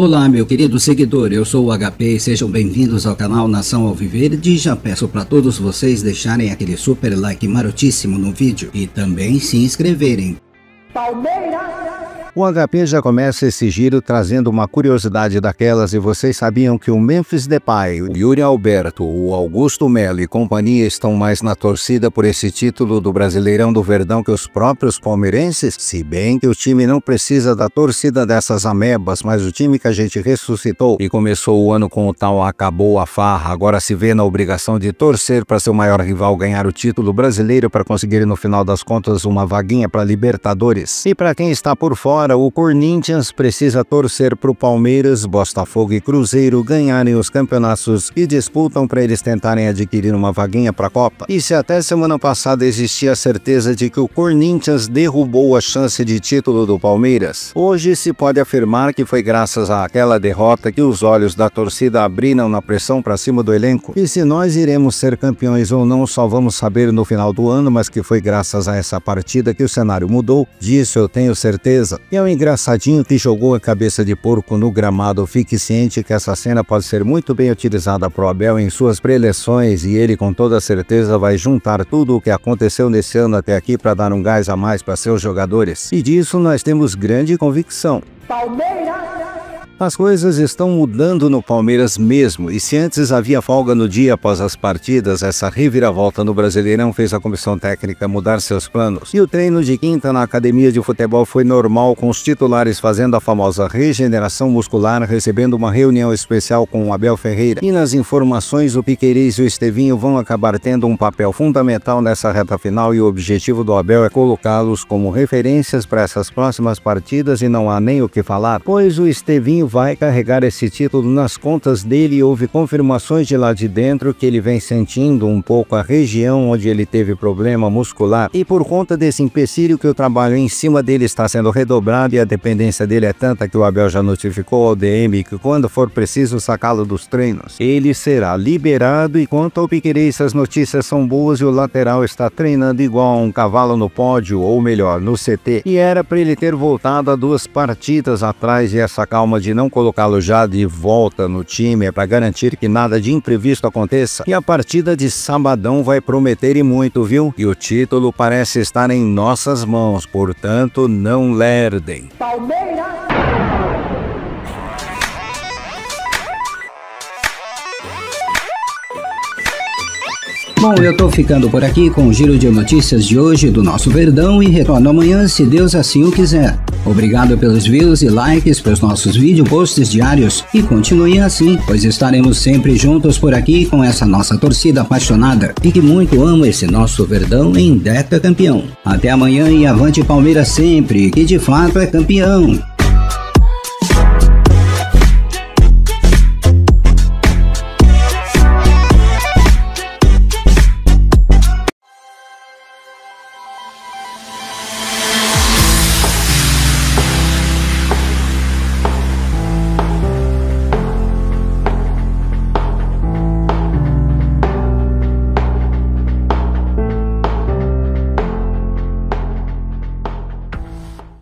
Olá, meu querido seguidor, eu sou o HP e sejam bem-vindos ao canal Nação Alviverde. Já peço para todos vocês deixarem aquele super like marotíssimo no vídeo e também se inscreverem. O HP já começa esse giro trazendo uma curiosidade daquelas, e vocês sabiam que o Memphis Depay, o Yuri Alberto, o Augusto Melo e companhia estão mais na torcida por esse título do Brasileirão do Verdão que os próprios palmeirenses? Se bem que o time não precisa da torcida dessas amebas, mas o time que a gente ressuscitou e começou o ano com o tal acabou a farra, agora se vê na obrigação de torcer para seu maior rival ganhar o título brasileiro para conseguir no final das contas uma vaguinha para Libertadores. E para quem está por fora, o Corinthians precisa torcer para o Palmeiras, Botafogo e Cruzeiro ganharem os campeonatos que disputam para eles tentarem adquirir uma vaguinha para a Copa. E se até semana passada existia a certeza de que o Corinthians derrubou a chance de título do Palmeiras, hoje se pode afirmar que foi graças àquela derrota que os olhos da torcida abriram na pressão para cima do elenco. E se nós iremos ser campeões ou não, só vamos saber no final do ano, mas que foi graças a essa partida que o cenário mudou, disso eu tenho certeza. E é um engraçadinho que jogou a cabeça de porco no gramado. Fique ciente que essa cena pode ser muito bem utilizada pro Abel em suas preleções, e ele com toda certeza vai juntar tudo o que aconteceu nesse ano até aqui para dar um gás a mais para seus jogadores. E disso nós temos grande convicção. As coisas estão mudando no Palmeiras mesmo, e se antes havia folga no dia após as partidas, essa reviravolta no Brasileirão fez a comissão técnica mudar seus planos. E o treino de quinta na academia de futebol foi normal, com os titulares fazendo a famosa regeneração muscular, recebendo uma reunião especial com o Abel Ferreira. E nas informações, o Piquerez e o Estevinho vão acabar tendo um papel fundamental nessa reta final, e o objetivo do Abel é colocá-los como referências para essas próximas partidas, e não há nem o que falar, pois o Estevinho vai carregar esse título nas contas dele, e houve confirmações de lá de dentro que ele vem sentindo um pouco a região onde ele teve problema muscular, e por conta desse empecilho que o trabalho em cima dele está sendo redobrado, e a dependência dele é tanta que o Abel já notificou ao DM que quando for preciso sacá-lo dos treinos, ele será liberado. E quanto ao Piquerez, as notícias são boas e o lateral está treinando igual a um cavalo no pódio, ou melhor, no CT, e era para ele ter voltado há 2 partidas atrás, e essa calma de não colocá-lo já de volta no time é para garantir que nada de imprevisto aconteça. E a partida de sabadão vai prometer e muito, viu? E o título parece estar em nossas mãos, portanto não lerdem. Bom, eu tô ficando por aqui com o giro de notícias de hoje do nosso Verdão e retorno amanhã, se Deus assim o quiser. Obrigado pelos views e likes para os nossos vídeo posts diários, e continuem assim, pois estaremos sempre juntos por aqui com essa nossa torcida apaixonada e que muito ama esse nosso Verdão em Deca campeão. Até amanhã e avante Palmeiras sempre, que de fato é campeão!